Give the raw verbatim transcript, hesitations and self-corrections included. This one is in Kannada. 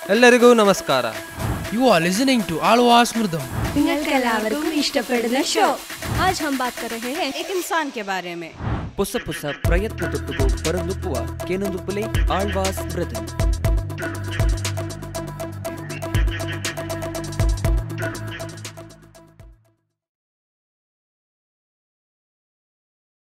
ಎಲ್ಲರಿಗೂ ನಮಸ್ಕಾರ. You are listening to Alwas Murdam. നിങ്ങൾക്കെല്ലാവർക്കും ഇഷ്ടപ്പെടുന്ന ഷോ. आज हम बात कर रहे हैं एक इंसान के बारे में. ಹೊಸ ಹೊಸ ಪ್ರಯತ್ನ ತೊಟ್ಟುಗೋ ಪರಂದುಪ್ಪುವ ಕೇನೊಂದುಪ್ಪುಲೆ ಆಳ್ವಾಸ್ ಮೃದಂ.